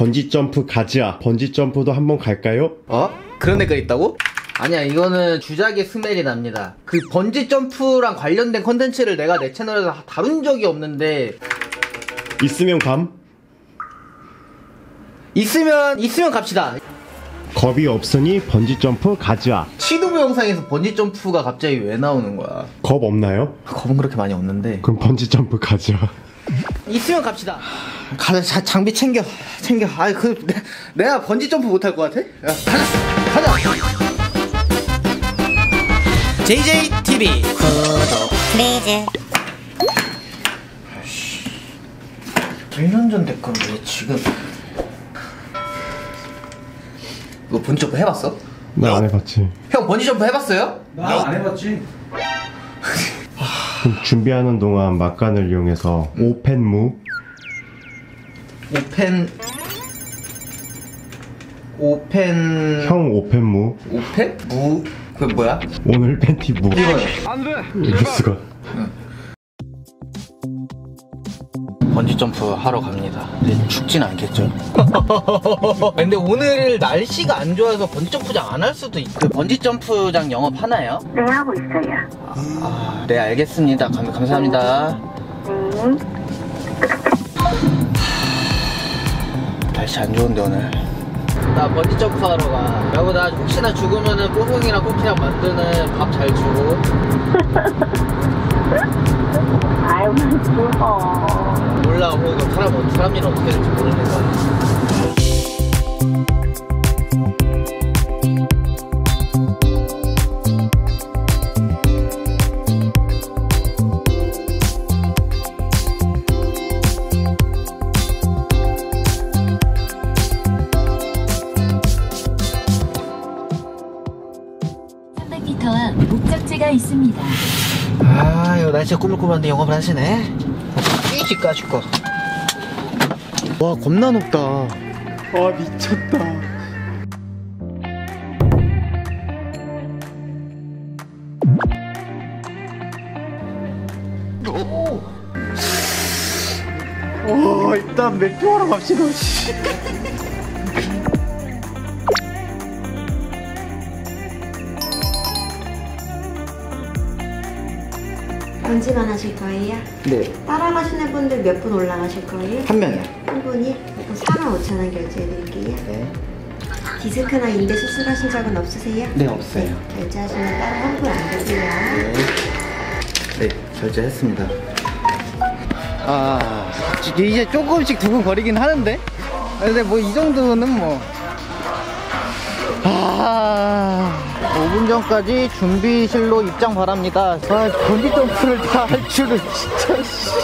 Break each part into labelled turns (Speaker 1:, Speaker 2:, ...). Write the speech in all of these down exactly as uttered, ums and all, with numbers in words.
Speaker 1: 번지점프 가즈아. 번지점프도 한번 갈까요?
Speaker 2: 어? 그런 애가 있다고? 아니야, 이거는 주작의 스멜이 납니다. 그 번지점프랑 관련된 컨텐츠를 내가 내 채널에서 다룬 적이 없는데.
Speaker 1: 있으면 감?
Speaker 2: 있으면 있으면 갑시다.
Speaker 1: 겁이 없으니 번지점프 가즈아.
Speaker 2: 시도부 영상에서 번지점프가 갑자기 왜 나오는 거야?
Speaker 1: 겁 없나요?
Speaker 2: 겁은 그렇게 많이 없는데.
Speaker 1: 그럼 번지점프 가즈아.
Speaker 2: 있으면 갑시다. 가자, 자, 장비 챙겨, 챙겨. 아이, 그, 내, 내가 번지점프 못할 것 같아? 야, 가자, 가자! 제이제이티비 구독 플리즈. 일 년 전 댓글 왜 지금. 너 번지점프 해봤어?
Speaker 1: 나 안 해봤지.
Speaker 2: 형 번지점프 해봤어요?
Speaker 3: 나 안 해봤지.
Speaker 1: 그럼 준비하는 동안 막간을 이용해서 오펜무.
Speaker 2: 오펜 오펜
Speaker 1: 형 오펜무.
Speaker 2: 오펜? 무... 그게 뭐야?
Speaker 1: 오늘 팬티 무.
Speaker 2: 이거요.
Speaker 3: 안 돼.
Speaker 1: 이럴 수가.
Speaker 2: 번지점프 하러 갑니다. 근데 춥진 않겠죠? 근데 오늘 날씨가 안 좋아서 번지점프장 안 할 수도 있고. 그 번지점프장 영업 하나요?
Speaker 4: 네, 하고 있어요.
Speaker 2: 아, 네, 알겠습니다. 감, 감사합니다.
Speaker 4: 네.
Speaker 2: 날씨 안 좋은데 오늘. 나 번지점프 하러 가. 여보, 나 혹시나 죽으면은 뽀송이랑 꼬키랑 만드는 밥 잘 주고.
Speaker 4: 아유, 무서워.
Speaker 2: 몰라, 뭐 사람, 사람 일은 어떻게 될지 모르니까.
Speaker 5: 삼백 미터와 목적지가 있습니다.
Speaker 2: 아, 이거 날씨가 꾸물꾸물한데 영업을 하시네. 끼지 까짓거. 와, 겁나 높다. 와, 미쳤다. 와, 일단 매표 하러 갑시다.
Speaker 6: 번지만 하실 거예요?
Speaker 2: 네,
Speaker 6: 따라가시는 분들 몇 분 올라가실 거예요?
Speaker 2: 한 명이요.
Speaker 6: 한 분이? 그럼 사만 오천 원 결제해 드릴게요.
Speaker 2: 네.
Speaker 6: 디스크나 인대 수술하신 적은 없으세요?
Speaker 2: 네, 없어요.
Speaker 6: 결제하시면 따로 환불 안 되고요.
Speaker 2: 네. 네, 결제했습니다. 아, 이제 조금씩 두근거리긴 하는데? 근데 뭐 이 정도는 뭐. 아, 오 분 전까지 준비실로 입장 바랍니다. 아, 번지점프를 다 할 줄은 진짜.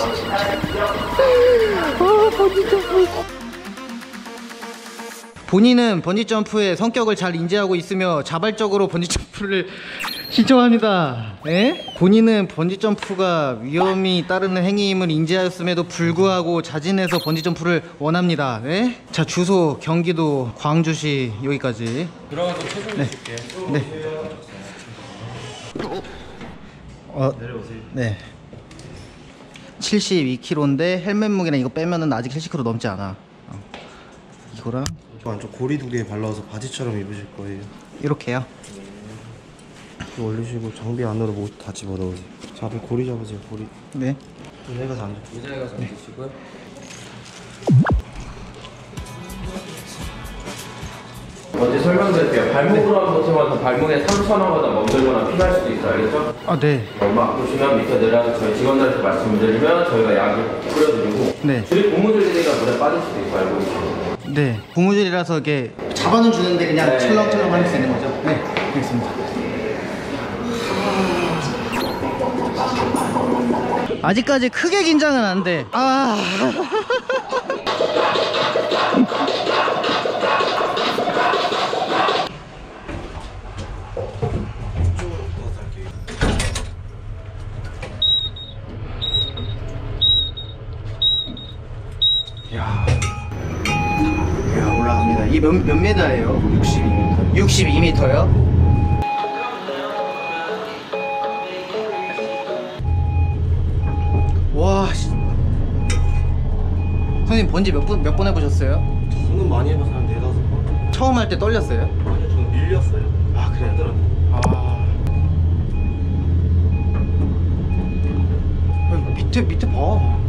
Speaker 2: 아, 번지점프. 본인은 번지점프의 성격을 잘 인지하고 있으며 자발적으로 번지점프를 신청합니다. 에? 본인은 번지점프가 위험이 따르는 행위임을 인지하였음에도 불구하고 자진해서 번지점프를 원합니다. 에? 자, 주소 경기도 광주시 여기까지.
Speaker 3: 들어가서 체중
Speaker 2: 네.
Speaker 3: 줄게.
Speaker 2: 네. 어,
Speaker 3: 내려오세요.
Speaker 2: 네. 칠십이 킬로그램인데 헬멧 무게는 이거 빼면은 아직 칠십 킬로그램 넘지 않아. 어. 이거랑
Speaker 7: 안쪽 고리 두 개 발라서 바지처럼 입으실 거예요.
Speaker 2: 이렇게요.
Speaker 7: 이렇게 올리시고 장비 안으로 뭐 다 집어넣으세요. 잡을 고리 잡으세요. 고리.
Speaker 2: 네.
Speaker 7: 의자에 가서 앉아.
Speaker 3: 의자에 가서 앉으시고요. 먼저 설명드릴게요. 발목으로 하는 것처럼 발목에 상처나거나 멍들거나 피날 수도 있어요. 알겠죠?
Speaker 2: 아, 네.
Speaker 3: 얼마 아프시면 밑에 내려가서 저희 직원들한테 말씀드리면 저희가 약을 뿌려드리고.
Speaker 2: 네.
Speaker 3: 줄이 고무줄이니까 물에 빠질 수도 있고 알고 계시죠?
Speaker 2: 네. 고무줄이라서 이게 잡아는 주는데 그냥
Speaker 3: 네.
Speaker 2: 철렁철렁 할 수 있는 거죠? 네. 알겠습니다. 아직까지 크게 긴장은 안 돼. 아. 야. 야, 올라갑니다. 이게 몇, 몇 미터예요? 육십이 미터. 육십이 미터요? 와, 씨. 선생님 번지 몇 번, 몇 번 해보셨어요?
Speaker 7: 저는 많이 해봐서 한 네다섯 번.
Speaker 2: 처음 할 때 떨렸어요?
Speaker 7: 아니요, 저는 밀렸어요.
Speaker 2: 아 그래요?
Speaker 7: 힘들었어요.
Speaker 2: 아 아니, 밑에 밑에 봐.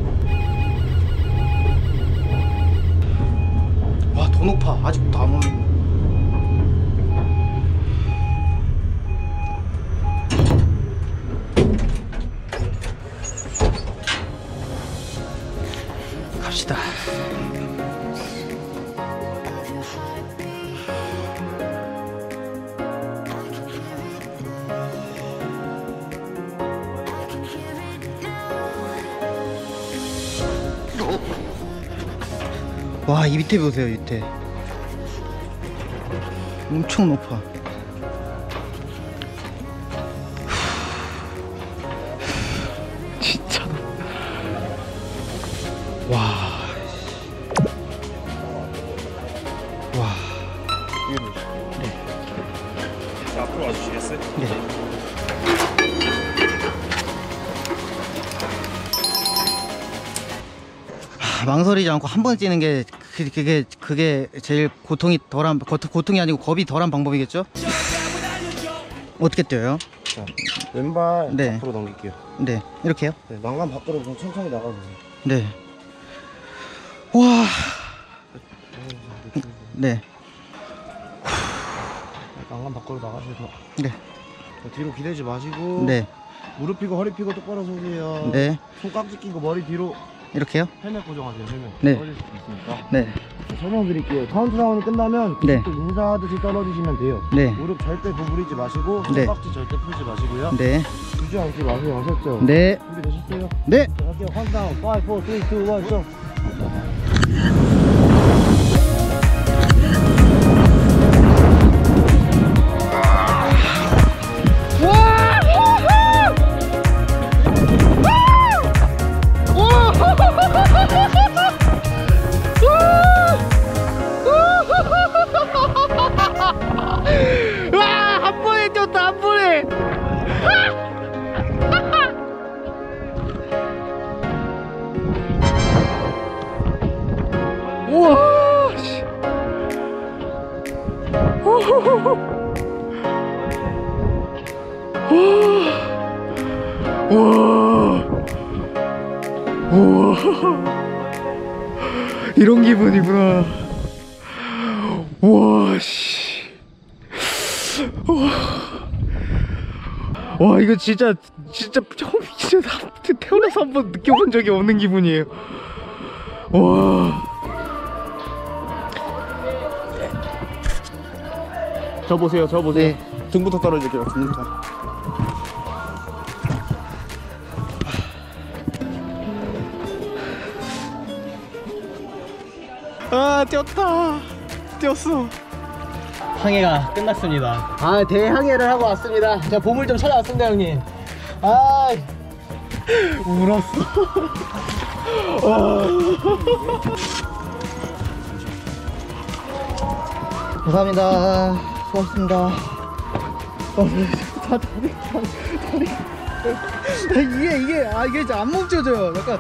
Speaker 2: 와 더 높아. 아직도 안 오는. 갑시다. 와, 이 밑에 보세요, 밑에. 엄청 높아. 진짜. 와. 와. 네.
Speaker 7: 앞으로 와주시겠어요?
Speaker 2: 네. 하, 망설이지 않고 한 번 뛰는 게 그- 그게 그게 제일 고통이 덜한 고- 고통이 아니고 겁이 덜한 방법이겠죠? 어떻게 뛰어요?
Speaker 7: 자, 왼발
Speaker 2: 네.
Speaker 7: 앞으로 넘길게요.
Speaker 2: 네, 이렇게요?
Speaker 7: 네, 난간 밖으로 좀 천천히 나가주세요.
Speaker 2: 네. 와. 네.
Speaker 7: 난간 밖으로 나가셔서
Speaker 2: 네.
Speaker 7: 자, 뒤로 기대지 마시고
Speaker 2: 네.
Speaker 7: 무릎 펴고 허리 펴고 똑바로 서세요.
Speaker 2: 네.
Speaker 7: 손 깍지 끼고 머리 뒤로
Speaker 2: 이렇게요?
Speaker 7: 헬멧 고정하세요. 헬멧.
Speaker 2: 네.
Speaker 7: 떨어질 수도 있으니까.
Speaker 2: 네.
Speaker 7: 자, 설명드릴게요. 카운트다운이 끝나면
Speaker 2: 네.
Speaker 7: 또 인사하듯이 떨어지시면 돼요.
Speaker 2: 네.
Speaker 7: 무릎 절대 구부리지 마시고
Speaker 2: 네.
Speaker 7: 손깍지 절대 풀지 마시고요.
Speaker 2: 네.
Speaker 7: 주저앉지 마세요. 아셨죠?
Speaker 2: 네.
Speaker 7: 준비되셨어요?
Speaker 2: 네.
Speaker 7: 자, 갈게요. 카운트다운 오, 사, 삼, 이, 일, 고!
Speaker 2: 와, 한 번에 뛰었다, 한 번에. 우와, 씨. 우와. 우와. 이런 기분이구나. 우와, 씨. 우와. 와, 이거 진짜, 진짜, 처음, 진짜, 태어나서 한 번 느껴본 적이 없는 기분이에요. 와.
Speaker 7: 저 보세요. 저 보세요.
Speaker 2: 네.
Speaker 7: 등부터 떨어질게요. 등부터.
Speaker 2: 아, 뛰었다. 뛰었어.
Speaker 8: 항해가 끝났습니다. 아, 대항해를 하고 왔습니다. 제가 보물 좀 찾아왔습니다, 형님. 아, 울었어.
Speaker 2: 감사합니다. 수고하셨습니다. 어, 다, 다리, 다리, 다리. 이게, 이게, 아, 이게 진짜 안 멈춰져요. 약간.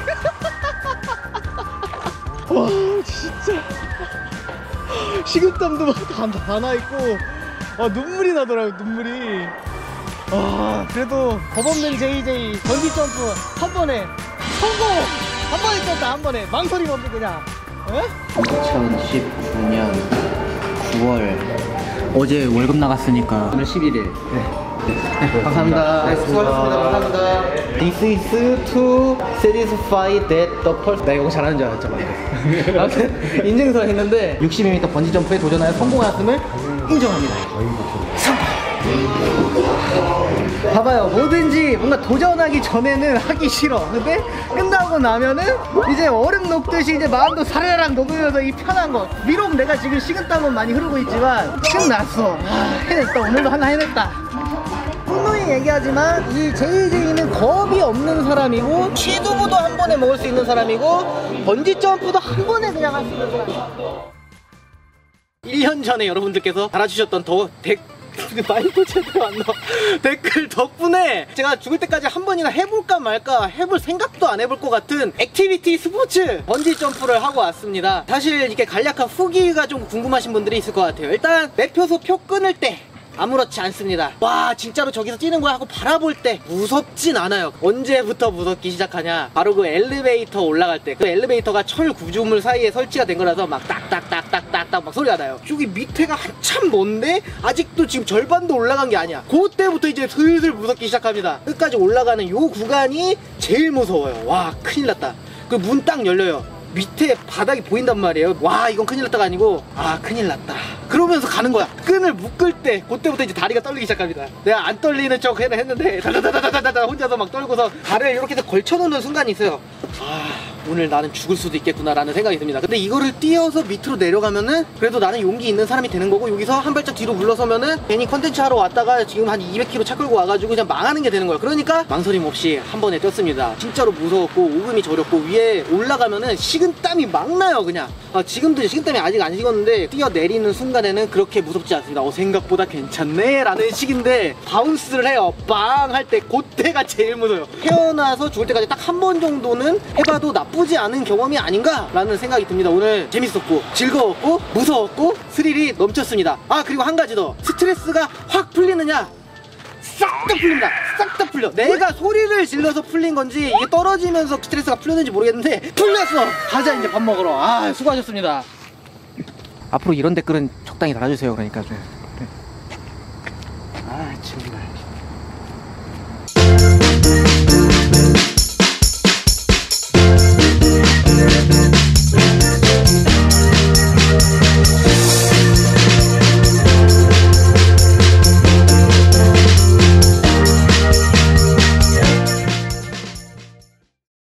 Speaker 2: 와, 진짜. 식은땀도 다, 다 나있고, 아, 눈물이 나더라고요, 눈물이. 아, 그래도 겁없는 제이제이 번지점프 한 번에 성공! 한 번에 떴다, 한 번에. 망설임 없이 그냥. 에?
Speaker 8: 이천십구 년 구월 어제 월급 나갔으니까 오늘 십일 일. 네.
Speaker 2: 감사합니다. 네, 수고하셨습니다. 감사합니다. This is to satisfy that the person. 나 영어 잘하는 줄 알았죠, 방금. 아무튼 인증서 했는데 육십이 미터 번지 점프에 도전하여 성공하였음을 인정합니다. 봐봐요, 뭐든지 뭔가 도전하기 전에는 하기 싫어. 근데 끝나고 나면은 이제 얼음 녹듯이 이제 마음도 사르르 녹으면서 이 편한 거. 비록 내가 지금 식은땀은 많이 흐르고 있지만 신났어. 아, 해냈다. 오늘도 하나 해냈다. 분명히 얘기하지만 이 제이제이는 겁이 없는 사람이고 취두부도 한 번에 먹을 수 있는 사람이고 번지 점프도 한 번에 그냥 할 수 있는 사람이고 일 년 전에 여러분들께서 달아주셨던 더 댓,
Speaker 8: 말도 제대로 안 나와. 댓글 덕분에 제가 죽을 때까지 한 번이나 해볼까 말까 해볼 생각도 안 해볼 것 같은 액티비티 스포츠 번지 점프를 하고 왔습니다. 사실 이렇게 간략한 후기가 좀 궁금하신 분들이 있을 것 같아요. 일단 매표소 표 끊을 때 아무렇지 않습니다. 와 진짜로 저기서 뛰는 거야 하고 바라볼 때 무섭진 않아요. 언제부터 무섭기 시작하냐, 바로 그 엘리베이터 올라갈 때 그 엘리베이터가 철 구조물 사이에 설치가 된 거라서 막 딱딱딱딱딱딱 막 소리가 나요. 저기 밑에가 한참 먼데 아직도 지금 절반도 올라간 게 아니야. 그때부터 이제 슬슬 무섭기 시작합니다. 끝까지 올라가는 요 구간이 제일 무서워요. 와 큰일 났다. 그 문 딱 열려요. 밑에 바닥이 보인단 말이에요. 와 이건 큰일 났다가 아니고 아 큰일 났다 그러면서 가는 거야. 끈을 묶을 때 그때부터 이제 다리가 떨리기 시작합니다. 내가 안 떨리는 척 했는데 다다다다다다 혼자서 막 떨고서 발을 이렇게 걸쳐놓는 순간이 있어요. 아 오늘 나는 죽을 수도 있겠구나 라는 생각이 듭니다. 근데 이거를 뛰어서 밑으로 내려가면은 그래도 나는 용기 있는 사람이 되는 거고, 여기서 한 발짝 뒤로 물러서면은 괜히 컨텐츠 하러 왔다가 지금 한 이백 킬로미터 차 끌고 와가지고 그냥 망하는 게 되는 거예요. 그러니까 망설임 없이 한 번에 뛰었습니다. 진짜로 무서웠고 오금이 저렸고 위에 올라가면은 식은땀이 막 나요. 그냥 아, 지금도 식은땀이 아직 안 식었는데 뛰어내리는 순간에는 그렇게 무섭지 않습니다. 어 생각보다 괜찮네 라는 식인데 바운스를 해요. 빵 할 때 그때가 제일 무서워요. 태어나서 죽을 때까지 딱 한 번 정도는 해봐도 나쁘지 않은 경험이 아닌가 라는 생각이 듭니다. 오늘 재밌었고 즐거웠고 무서웠고 스릴이 넘쳤습니다. 아 그리고 한 가지 더, 스트레스가 확 풀리느냐, 싹 다 풀립니다. 싹 다 풀려. 내가 소리를 질러서 풀린 건지 이게 떨어지면서 스트레스가 풀렸는지 모르겠는데 풀렸어. 가자 이제 밥 먹으러. 아 수고하셨습니다. 앞으로 이런 댓글은 적당히 달아주세요. 그러니까 좀. 아 정말.